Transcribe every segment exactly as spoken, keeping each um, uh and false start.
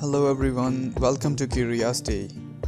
Hello everyone, welcome to Kuriousity.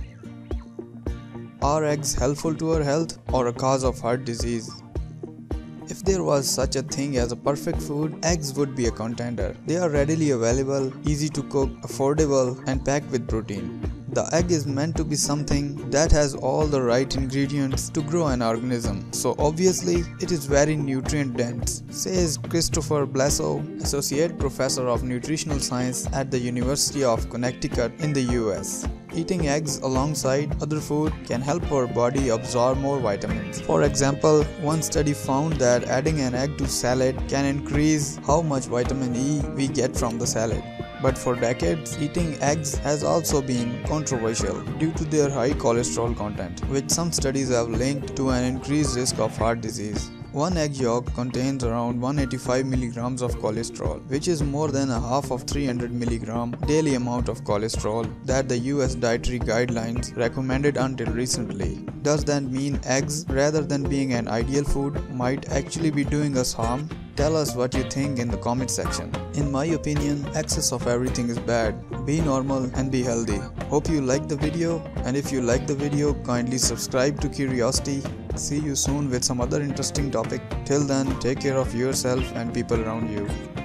Are eggs helpful to our health or a cause of heart disease? If there was such a thing as a perfect food, eggs would be a contender. They are readily available, easy to cook, affordable, and packed with protein. The egg is meant to be something that has all the right ingredients to grow an organism, so obviously it is very nutrient dense, says Christopher Blasso, Associate Professor of Nutritional Science at the University of Connecticut in the U S. Eating eggs alongside other food can help our body absorb more vitamins. For example, one study found that adding an egg to salad can increase how much vitamin E we get from the salad. But for decades, eating eggs has also been controversial due to their high cholesterol content, which some studies have linked to an increased risk of heart disease. One egg yolk contains around one hundred eighty-five milligrams of cholesterol, which is more than a half of three hundred milligram daily amount of cholesterol that the U S dietary guidelines recommended until recently. Does that mean eggs, rather than being an ideal food, might actually be doing us harm? Tell us what you think in the comment section. In my opinion, excess of everything is bad. Be normal and be healthy. Hope you liked the video, and if you like the video, kindly subscribe to Kuriousity. See you soon with some other interesting topic. Till then, take care of yourself and people around you.